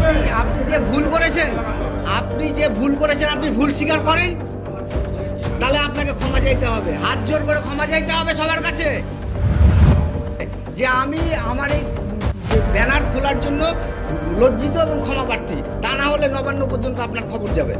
আপনি যে ভুল করেছেন, আপনি ভুল স্বীকার করেন, তাহলে আপনাকে ক্ষমা চাইতে হবে, হাত জোর করে ক্ষমা চাইতে হবে সবার কাছে যে আমি আমার এই ব্যানার খোলার জন্য লজ্জিত এবং ক্ষমা প্রার্থী। তা না হলে নবান্ন পর্যন্ত আপনার খবর যাবে।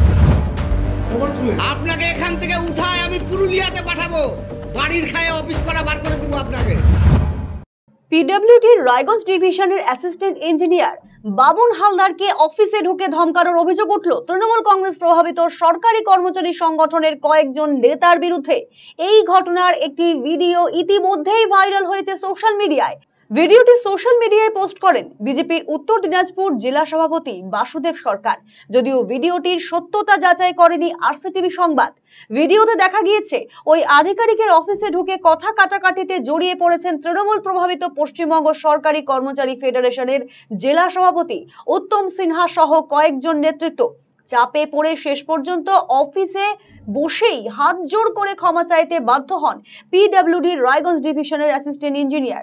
আপনাকে এখান থেকে উঠায় আমি পুরুলিয়াতে পাঠাবো, বাড়ির খায়ে অফিস করা বার করে দিব আপনাকে। পিডব্লিউডির রায়গঞ্জ ডিভিশনের অ্যাসিস্ট্যান্ট ইঞ্জিনিয়ার বাবুন হালদারকে অফিসে ঢুকে ধমকানোর অভিযোগ উঠল তৃণমূল কংগ্রেস প্রভাবিত সরকারি কর্মচারী সংগঠনের কয়েকজন নেতার বিরুদ্ধে। এই ঘটনার একটি ভিডিও ইতিমধ্যেই ভাইরাল হয়েছে সোশ্যাল মিডিয়ায়। ভিডিওটি সোশ্যাল মিডিয়ায় পোস্ট করেন বিজেপির উত্তর দিনাজপুর জেলা সভাপতি বাসুদেব সরকার। যদিও ভিডিওটির সত্যতা যাচাই করেনি আরসিটিভি সংবাদ। ভিডিওতে দেখা গিয়েছে ওই আধিকারিকের অফিসে ঢুকে কথা কাটাকাটিতে জড়িয়ে পড়েছেন তৃণমূল প্রভাবিত পশ্চিমবঙ্গ সরকারি কর্মচারী ফেডারেশনের জেলা সভাপতি উত্তম সিনহা সহ কয়েকজন নেতৃত্ব। চাপে পড়ে শেষ পর্যন্ত অফিসে বসেই হাত জোর করে ক্ষমা চাইতে বাধ্য হন পিডব্লিউডির রায়গঞ্জ ডিভিশনের অ্যাসিস্ট্যান্ট ইঞ্জিনিয়ার।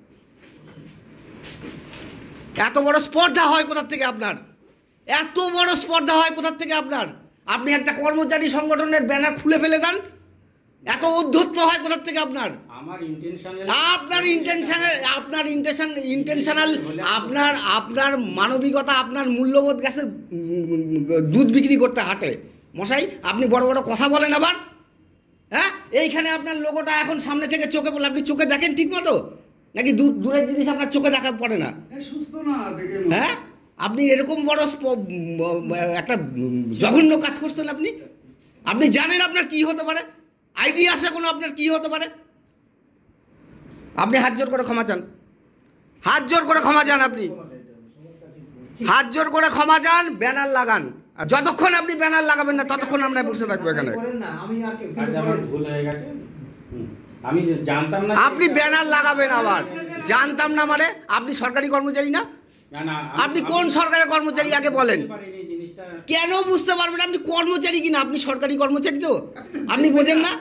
এত বড় স্পর্ধা হয় কোথা থেকে আপনার? এত বড় স্পর্ধা হয় কোথা থেকে আপনার? আপনি একটা কর্মচারী সংগঠনের ব্যানার খুলে ফেলে দেন, এত উদ্ধত্ত হয় কোথা থেকে আপনার? আপনার মানবিকতা, আপনার মূল্যবোধ গেছে দুধ বিক্রি করতে হাটে মশাই। আপনি বড় বড় কথা বলেন আবার। হ্যাঁ, এইখানে আপনার লোগোটা এখন সামনে থেকে চোখে পড়লে আপনি চোখে দেখেন ঠিক মতো, নাকি দূরের জিনিস আপনার চোখে দেখা পড়ে না? হ্যাঁ, আপনি এরকম বড় একটা জঘন্য কাজ করছেন। আপনি জানেন আপনার কি হতে পারে? আইডিয়া আছে কোনো আপনার কি হতে পারে? আপনি হাত জোর করে ক্ষমা চান, হাত জোর করে ক্ষমা চান, আপনি হাত জোর করে ক্ষমা চান, ব্যানার লাগান। আর যতক্ষণ আপনি ব্যানার লাগাবেন না ততক্ষণ আমরা বসে থাকবো এখানে। আমি জানতাম না আপনি ব্যানার লাগাবেন আবার। জানতাম না মানে? আপনি সরকারি কর্মচারী না? আপনি কোন সরকারি কর্মচারী আগে বলেন? কেন বুঝতে পারবেন? আপনি কর্মচারী কিনা? আপনি সরকারি কর্মচারী তো, আপনি বোঝেন না?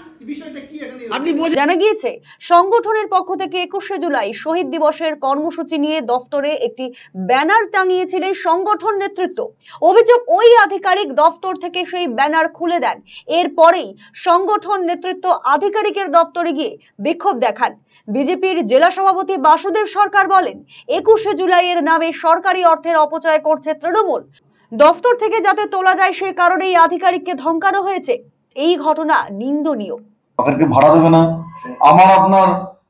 জানা গিয়েছে সংগঠনের পক্ষ থেকে 21শে জুলাই শহীদ দিবসের কর্মসূচি নিয়ে দফতরে একটি ব্যানার টাঙিয়েছিলেন সংগঠন নেতৃত্ব। অভিযোগ, ওই আধিকারিক দফতর থেকে সেই ব্যানার খুলে দেন। এরপরেই সংগঠন নেতৃত্ব আধিকারিকের দফতরে গিয়ে বিক্ষোভ দেখান। বিজেপির জেলা সভাপতি বাসুদেব সরকার বলেন, 21শে জুলাইয়ের নামে সরকারি অর্থের অপচয় করছে তৃণমূল। দফতর থেকে যাতে তোলা যায় সে কারণেই আধিকারিককে ধমকানো হয়েছে। এই ঘটনা নিন্দনীয়। তাদেরকে ভাড়া দেবে না, আমার আপনার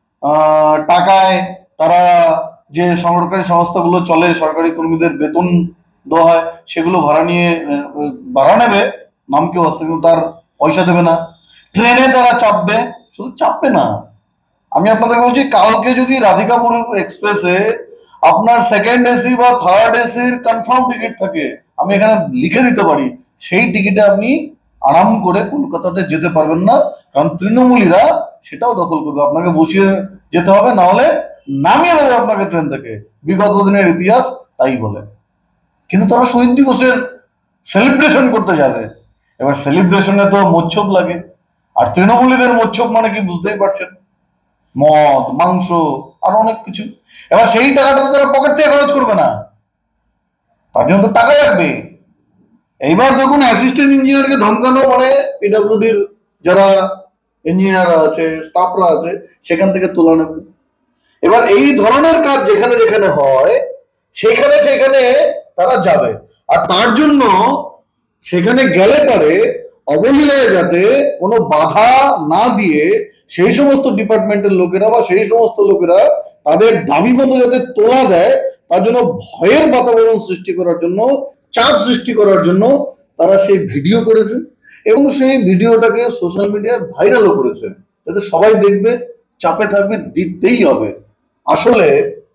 টাকায় তারা যে সরকারি সংস্থাগুলো চলে, সরকারি কর্মীদের বেতন দেওয়া হয়, সেগুলো ভাড়া নেবে নাম কি অবস্থা, কিন্তু তার পয়সা দেবে না। ট্রেনে তারা চাপবে, শুধু চাপবে না, আমি আপনাদের বলছি কালকে যদি রাধিকাপুর এক্সপ্রেসে আপনার সেকেন্ড এসি বা থার্ড এসির কনফার্ম টিকিট থাকে, আমি এখানে লিখে দিতে পারি, সেই টিকিটে আপনি আরাম করে কলকাতাতে যেতে পারবেন না, কারণ তৃণমূলীরা সেটাও দখল করবে। আপনাকে বসিয়ে যেতে হবে, না হলে নামিয়ে দেবে আপনাকে ট্রেন থেকে। বিগত দিনের ইতিহাস তাই বলে। কিন্তু তারা শহীদ দিবসের সেলিব্রেশন করতে যাবে, এবার সেলিব্রেশনে তো মোচ্ছব লাগে, আর তৃণমূলীদের মোচ্ছব মানে কি বুঝতেই পারছেন, মদ মাংস আর অনেক কিছু। এবার সেই টাকাটা তারা পকেট থেকে খরচ করবে না, তার জন্য তো টাকা লাগবে। এইবার দেখুন, অ্যাসিস্ট্যান্ট ইঞ্জিনিয়ারকে ধমকানো মানে পিডব্লিউডির যারা ইঞ্জিনিয়াররা আছে, স্টাফরা আছে, সেখান থেকে তোলা নেবে। এবার এই ধরনের কাজ যেখানে যেখানে হয় সেখানে সেখানে তারা যাবে, আর তার জন্য সেখানে গেলে পারে অবহেলায় যাতে কোনো বাধা না দিয়ে সেই সমস্ত ডিপার্টমেন্টের লোকেরা বা সেই সমস্ত লোকেরা তাদের দাবি মতো যাতে তোলা দেয়, তার জন্য ভয়ের বাতাবরণ সৃষ্টি করার জন্য, চাপ সৃষ্টি করার জন্য তারা সেই ভিডিও করেছে এবং সেই ভিডিওটাকে সোশ্যাল মিডিয়ায় ভাইরালও করেছে, যাতে সবাই দেখবে, চাপে থাকবে, দিতেই হবে। আসলে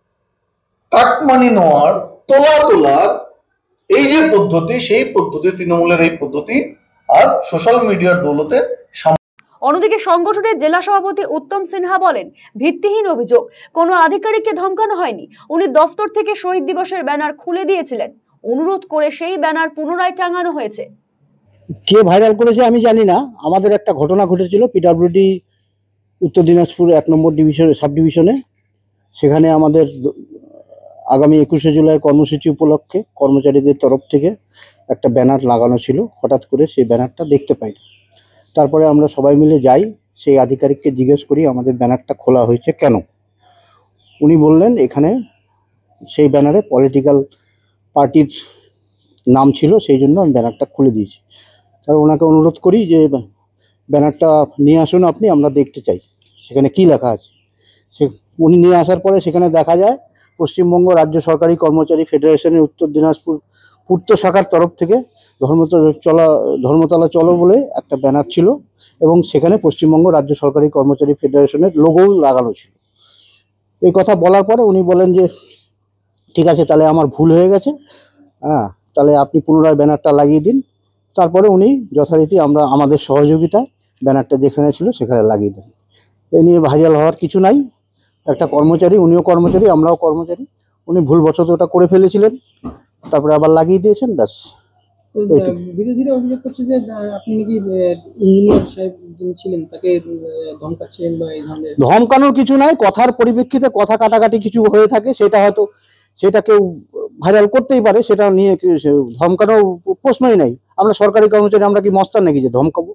কাটমানি নেওয়ার, তোলার এই যে পদ্ধতি, সেই পদ্ধতি তৃণমূলের এই পদ্ধতি আর সোশ্যাল মিডিয়ার দৌলতে। অন্যদিকে সংগঠনের জেলা সভাপতি উত্তম সিনহা বলেন, ভিত্তিহীন অভিযোগ, কোনো আধিকারিককে ধমকানো হয়নি। উনি দফতর থেকে শহীদ দিবসের ব্যানার খুলে দিয়েছিলেন, অনুরোধ করে সেই ব্যানার পুনরায় টাঙানো হয়েছে। কে ভাইরাল করেছে আমি জানি না। আমাদের একটা ঘটনা ঘটেছিল পিডব্লিউডি উত্তর দিনাজপুর 1 নম্বর ডিভিশন সাব ডিভিশনে। সেখানে আমাদের আগামী 21শে জুলাই কর্মসূচি উপলক্ষে কর্মচারীদের তরফ থেকে একটা ব্যানার লাগানো ছিল। হঠাৎ করে সেই ব্যানারটা দেখতে পাই। তারপরে আমরা সবাই মিলে যাই, সেই আধিকারিককে জিজ্ঞেস করি আমাদের ব্যানারটা খোলা হয়েছে কেন। উনি বললেন এখানে সেই ব্যানারে পলিটিক্যাল পার্টির নাম ছিল, সেই জন্য আমি ব্যানারটা খুলে দিয়েছি। তারপর ওনাকে অনুরোধ করি যে ব্যানারটা নিয়ে আসুন আপনি, আমরা দেখতে চাই সেখানে কি লেখা আছে। সে উনি নিয়ে আসার পরে সেখানে দেখা যায় পশ্চিমবঙ্গ রাজ্য সরকারি কর্মচারী ফেডারেশনের উত্তর দিনাজপুর পূর্ত শাখার তরফ থেকে ধর্মতলা চলো বলে একটা ব্যানার ছিল, এবং সেখানে পশ্চিমবঙ্গ রাজ্য সরকারি কর্মচারী ফেডারেশনের লোগোও লাগানো ছিল। এই কথা বলার পরে উনি বলেন যে ঠিক আছে, তাহলে আমার ভুল হয়ে গেছে, তাহলে আপনি পুনরায় ব্যানারটা লাগিয়ে দিন। তারপরে উনি যথারীতি আমাদের সহযোগিতায় ব্যানারটা যেখানে ছিল সেখানে লাগিয়ে দেন। এ নিয়ে ভাইরাল হওয়ার কিছু নাই। একটা কর্মচারী, উনিও কর্মচারী, আমরাও কর্মচারী, উনি ভুলবশত ওটা করে ফেলেছিলেন, তারপরে আবার লাগিয়ে দিয়েছেন, ব্যাস। বিরোধীরা অভিযোগ করছে যে আপনি নাকি ইঞ্জিনিয়ার সাহেব যিনি ছিলেন তাকে ধমকাচ্ছেন বা এই ধরনের। ধমকানোর কিছু নাই, কথার পরিপ্রেক্ষিতে কথা কাটাকাটি কিছু হয়ে থাকে, সেটা কেউ ভাইরাল করতেই পারে, সেটা নিয়ে ধমকানোর প্রশ্নই নাই। আমরা সরকারি কর্মচারী, আমরা কি মস্তান নাকি যে ধমকাবো?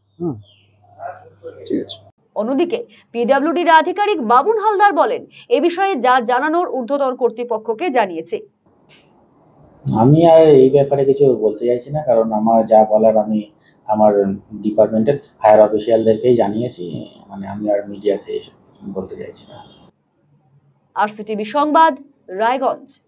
ঠিক আছে। অন্যদিকে পিডব্লিউডির আধিকারিক বাবুন হালদার বলেন, এ বিষয়ে যা জানানোর ঊর্ধ্বতন কর্তৃপক্ষকে জানিয়েছে। আমি আর এই ব্যাপারে কিছু বলতে চাইছি না, কারণ আমার যা বলার আমি আমার ডিপার্টমেন্টের হায়ার অফিসিয়ালদেরকেই জানিয়েছি। মানে আমি আর মিডিয়াতে বলতে চাইছি না। আরসিটিভি সংবাদ, রায়গঞ্জ।